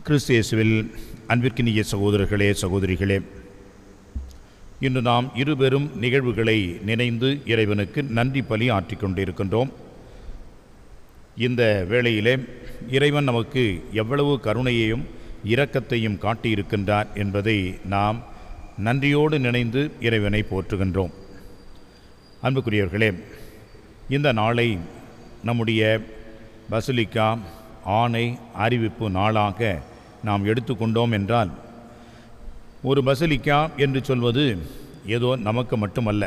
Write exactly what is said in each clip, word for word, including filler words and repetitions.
கிறிஸ்து இயேசுவில் அன்பிற்கினிய சகோதரர்களே சகோதரிகளே, இன்று நாம் இருபெரும் நிகழ்வுகளை நினைந்து இறைவனுக்கு நன்றி பலி ஆற்றிக் கொண்டிருக்கின்றோம். இந்த வேளையிலே இறைவன் நமக்கு எவ்வளவு கருணையையும் இரக்கத்தையும் காட்டியிருக்கின்றார் என்பதை நாம் நன்றியோடு நினைந்து இறைவனை போற்றுகின்றோம். அன்புக்குரியவர்களே, இந்த நாளை நம்முடைய பசிலிக்கா ஆணை அறிவிப்பு நாளாக நாம் எடுத்துக்கொண்டோம் என்றால், ஒரு பசிலிக்கா என்று சொல்வது ஏதோ நமக்கு மட்டுமல்ல.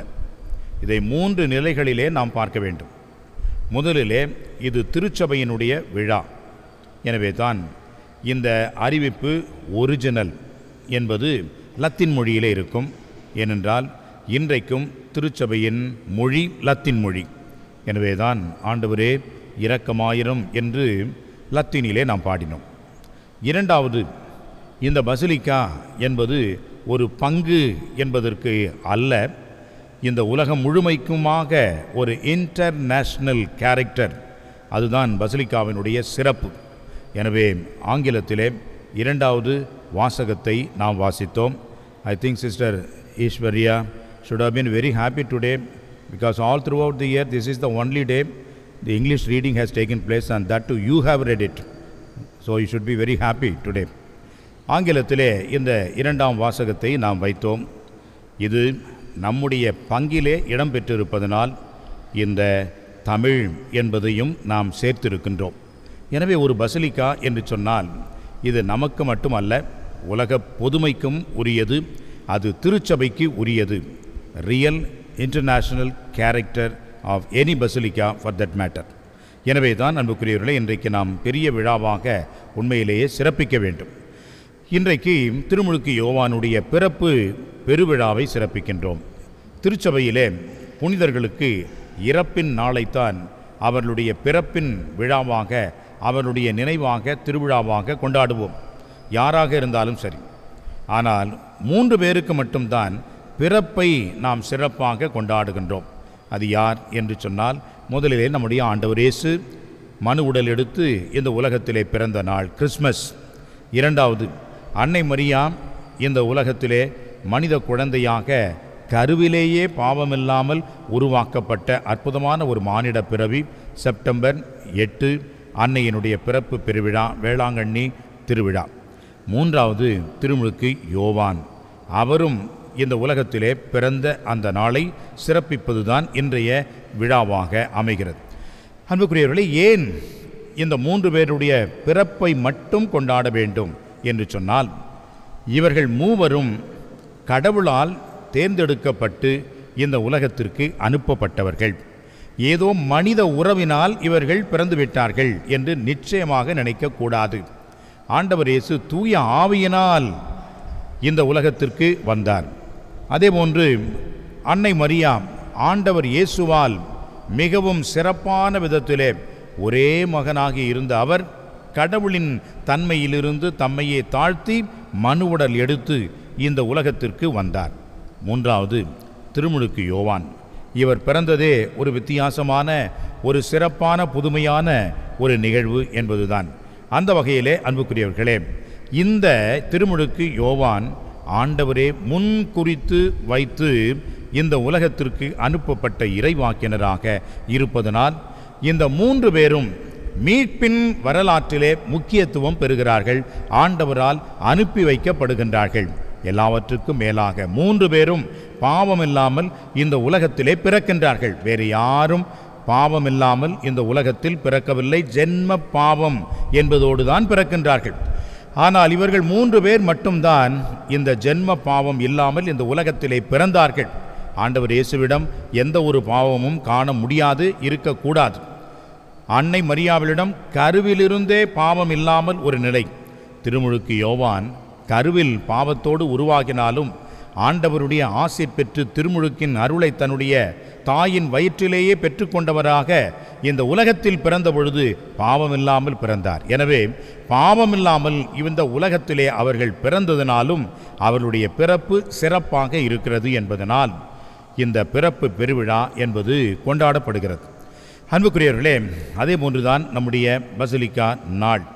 இதை மூன்று நிலைகளிலே நாம் பார்க்க வேண்டும். முதலிலே இது திருச்சபையினுடைய விழா. எனவே தான் இந்த அறிவிப்பு ஒரிஜினல் என்பது லத்தீன் மொழியிலே இருக்கும். ஏனென்றால் இன்றைக்கும் திருச்சபையின் மொழி லத்தீன் மொழி. எனவே தான் ஆண்டவரே இரக்கமாயிரம் என்று லத்தீனிலே நாம் பாடினோம். இரண்டாவது, இந்த பசிலிக்கா என்பது ஒரு பங்கு என்பதற்கு அல்ல, இந்த உலகம் முழுமைக்குமாக ஒரு இன்டர்நேஷ்னல் கேரக்டர். அதுதான் பசிலிக்காவினுடைய சிறப்பு. எனவே ஆங்கிலத்திலே இரண்டாவது வாசகத்தை நாம் வாசித்தோம். ஐ திங்க் சிஸ்டர் ஈஸ்வரியா should have been very happy today, because all throughout the year this is the only day the English reading has taken place, and that too you have read it, so you should be very happy today. ஆங்கிலத்திலே இந்த இரண்டாம் வாசகத்தை நாம் வைத்தோம். இது நம்முடைய பங்கிலே இடம்பெற்றிருப்பதனால் இந்த தமிழ் என்பதையும் நாம் சேர்த்திருக்கின்றோம். எனவே ஒரு பசிலிக்கா என்று சொன்னால் இது நமக்கு மட்டுமல்ல, உலக பொதுமைக்கும் உரியது, அது திருச்சபைக்கு உரியது. Real international character of any basilica for that matter. எனவே தான் அன்புக்குரியவர்களை, இன்றைக்கு நாம் பெரிய விழாவாக உண்மையிலேயே சிறப்பிக்க வேண்டும். இன்றைக்கு திருமுழுக்கு யோவானுடைய பிறப்பு பெருவிழாவை சிறப்பிக்கின்றோம். திருச்சபையிலே புனிதர்களுக்கு இறப்பின் நாளைத்தான் அவர்களுடைய பிறப்பின் விழாவாக, அவர்களுடைய நினைவாக, திருவிழாவாக கொண்டாடுவோம், யாராக இருந்தாலும் சரி. ஆனால் மூன்று பேருக்கு மட்டும்தான் பிறப்பை நாம் சிறப்பாக கொண்டாடுகின்றோம். அது யார் என்று சொன்னால், முதலிலே நம்முடைய ஆண்டவர் இயேசு மனு உடல் எடுத்து இந்த உலகத்திலே பிறந்த நாள் கிறிஸ்மஸ். இரண்டாவது, அன்னை மரியா இந்த உலகத்திலே மனித குழந்தையாக கருவிலேயே பாவமில்லாமல் உருவாக்கப்பட்ட அற்புதமான ஒரு மானிட பிறவி, செப்டம்பர் எட்டு அன்னையினுடைய பிறப்பு பெருவிழா, வேளாங்கண்ணி திருவிழா. மூன்றாவது திருமுழுக்கு யோவான், அவரும் இந்த உலகத்திலே பிறந்த அந்த நாளை சிறப்பிப்பதுதான் இன்றைய விழாவாக அமைகிறது. அன்புக்குரியவர்களே, ஏன் இந்த மூன்று பேருடைய பிறப்பை மட்டும் கொண்டாட வேண்டும் என்று சொன்னால், இவர்கள் மூவரும் கடவுளால் தேர்ந்தெடுக்கப்பட்டு இந்த உலகத்திற்கு அனுப்பப்பட்டவர்கள். ஏதோ மனித உறவினால் இவர்கள் பிறந்துவிட்டார்கள் என்று நிச்சயமாக நினைக்கக்கூடாது. ஆண்டவர் இயேசு தூய ஆவியினால் இந்த உலகத்திற்கு வந்தார். அதேபோன்று அன்னை மரியா ஆண்டவர் இயேசுவால் மிகவும் சிறப்பான விதத்திலே ஒரே மகனாகி இருந்த அவர் கடவுளின் தன்மையிலிருந்து தம்மையே தாழ்த்தி மனுவுடல் எடுத்து இந்த உலகத்திற்கு வந்தார். மூன்றாவது திருமுழுக்கு யோவான், இவர் பிறந்ததே ஒரு வித்தியாசமான, ஒரு சிறப்பான, புதுமையான ஒரு நிகழ்வு என்பதுதான். அந்த வகையிலே அன்புக்குரியவர்களே, இந்த திருமுழுக்கு யோவான் ஆண்டவரே முன் குறித்து வைத்து இந்த உலகத்திற்கு அனுப்பப்பட்ட இறைவாக்கினராக இருப்பதனால் இந்த மூன்று பேரும் மீட்பின் வரலாற்றிலே முக்கியத்துவம் பெறுகிறார்கள், ஆண்டவரால் அனுப்பி வைக்கப்படுகின்றார்கள். எல்லாவற்றுக்கும் மேலாக மூன்று பேரும் பாவமில்லாமல் இந்த உலகத்திலே பிறக்கின்றார்கள். வேறு யாரும் பாவமில்லாமல் இந்த உலகத்தில் பிறக்கவில்லை. ஜென்ம பாவம் என்பதோடு தான் பிறக்கின்றார்கள். ஆனால் இவர்கள் மூன்று பேர் மட்டும்தான் இந்த ஜென்ம பாவம் இல்லாமல் இந்த உலகத்திலே பிறந்தார்கள். ஆண்டவர் இயேசுவிடம் எந்த ஒரு பாவமும் காண முடியாது, இருக்கக்கூடாது. அன்னை மரியாவிடம் கருவிலிருந்தே பாவம் இல்லாமல் ஒரு நிலை. திருமுழுக்கு யோவான் கருவில் பாவத்தோடு உருவாகினாலும் ஆண்டவருடைய ஆசீர் பெற்று திருமுழுக்கின் அருளை தன்னுடைய தாயின் வயிற்றிலேயே பெற்றுக்கொண்டவராக இந்த உலகத்தில் பிறந்த பொழுது பாவமில்லாமல் பிறந்தார். எனவே பாவமில்லாமல் இந்த உலகத்திலே அவர்கள் பிறந்ததினாலும் அவர்களுடைய பிறப்பு சிறப்பாக இருக்கிறது என்பதனால் இந்த பிறப்பு பெருவிழா என்பது கொண்டாடப்படுகிறது. அன்புக்குரியவர்களே, அதே போன்றுதான் நம்முடைய பசிலிக்கா நாள்.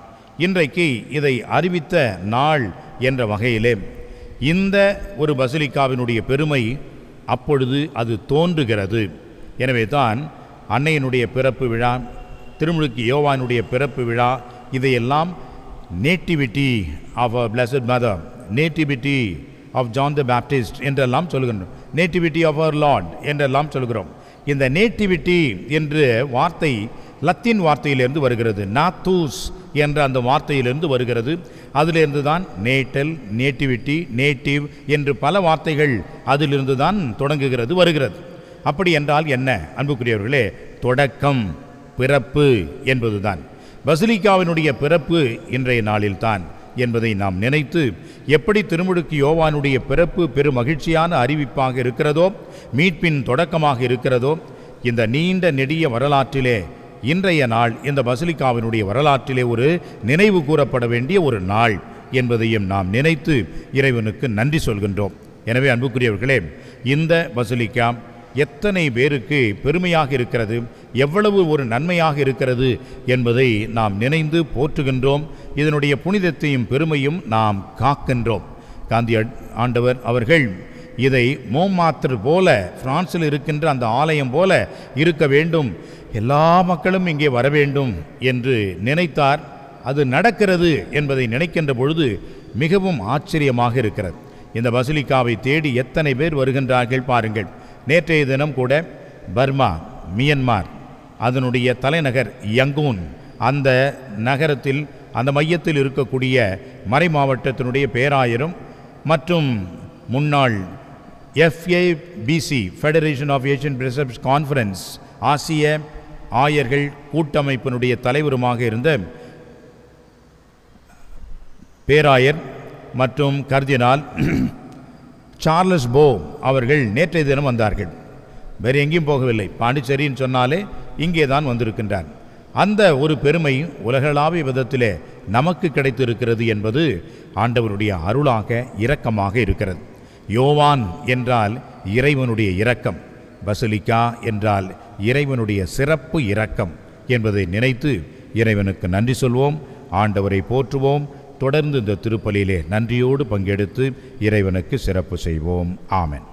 இன்றைக்கு இதை அறிவித்த நாள் என்ற வகையிலே இந்த ஒரு பசிலிக்காவினுடைய பெருமை அப்பொழுது அது தோன்றுகிறது. எனவே தான் அன்னையினுடைய பிறப்பு விழா, திருமுழுக்கு யோவானுடைய பிறப்பு விழா, இதையெல்லாம் nativity of a blessed mother, nativity of John the Baptist என்றெல்லாம் சொல்லுகின்றோம், நேட்டிவிட்டி ஆஃப் அவர் லார்ட் என்றெல்லாம் சொல்கிறோம். இந்த நேட்டிவிட்டி என்று வார்த்தை லத்தீன் வார்த்தையிலிருந்து வருகிறது. நாத்தூஸ் என்ற அந்த வார்த்தையிலிருந்து வருகிறது. அதிலிருந்து தான் நேட்டல், நேட்டிவிட்டி, நேட்டிவ் என்று பல வார்த்தைகள் அதிலிருந்து தான் தொடங்குகிறது, வருகிறது. அப்படி என்றால் என்ன அன்புக்குரியவர்களே? தொடக்கம், பிறப்பு என்பதுதான். பசிலிக்காவினுடைய பிறப்பு இன்றைய நாளில்தான் என்பதை நாம் நினைத்து, எப்படி திருமுழுக்கு யோவானுடைய பிறப்பு பெரும் மகிழ்ச்சியான அறிவிப்பாக இருக்கிறதோ, மீட்பின் தொடக்கமாக இருக்கிறதோ, இந்த நீண்ட நெடிய வரலாற்றிலே இன்றைய நாள் இந்த பசிலிக்காவினுடைய வரலாற்றிலே ஒரு நினைவு கூறப்பட வேண்டிய ஒரு நாள் என்பதையும் நாம் நினைத்து இறைவனுக்கு நன்றி சொல்கின்றோம். எனவே அன்புக்குரியவர்களே, இந்த பசிலிக்கா எத்தனை பேருக்கு பெருமையாக இருக்கிறது, எவ்வளவு ஒரு நன்மையாக இருக்கிறது என்பதை நாம் நினைந்து போற்றுகின்றோம். இதனுடைய புனிதத்தையும் பெருமையும் நாம் காக்கின்றோம். காந்தி ஆண்டவர் அவர்கள் இதை மோமாத்திர போல, பிரான்சில் இருக்கின்ற அந்த ஆலயம் போல இருக்க வேண்டும், எல்லா மக்களும் இங்கே வர வேண்டும் என்று நினைத்தார். அது நடக்கிறது என்பதை நினைக்கின்ற பொழுது மிகவும் ஆச்சரியமாக இருக்கிறது. இந்த பசிலிக்காவை தேடி எத்தனை பேர் வருகின்றார்கள் பாருங்கள். நேற்றைய தினம் கூட பர்மா, மியன்மார், அதனுடைய தலைநகர் யங்கூன், அந்த நகரத்தில் அந்த மையத்தில் இருக்கக்கூடிய மறை மாவட்டத்தினுடைய பேராயரும் மற்றும் முன்னாள் FABC federation of Asian bishops conference ஆசிய ஆயர்கள் கூட்டமைப்பினுடைய தலைவருமாக இருந்த பேராயர் மற்றும் கர்தினால் சார்லஸ் போ அவர்கள் நேற்றைய தினம் வந்தார்கள். வேறு எங்கேயும் போகவில்லை. பாண்டிச்சேரின்னு சொன்னாலே இங்கே தான் வந்திருக்கின்றார். அந்த ஒரு பெருமை உலகளாவிய விதத்திலே நமக்கு கிடைத்திருக்கிறது என்பது ஆண்டவருடைய அருளாக, இரக்கமாக இருக்கிறது. யோவான் என்றால் இறைவனுடைய இரக்கம், பசிலிக்கா என்றால் இறைவனுடைய சிறப்பு இரக்கம் என்பதை நினைத்து இறைவனுக்கு நன்றி சொல்வோம், ஆண்டவரை போற்றுவோம். தொடர்ந்து இந்த திருப்பலியிலே நன்றியோடு பங்கெடுத்து இறைவனுக்கு சிறப்பு செய்வோம். ஆமென்.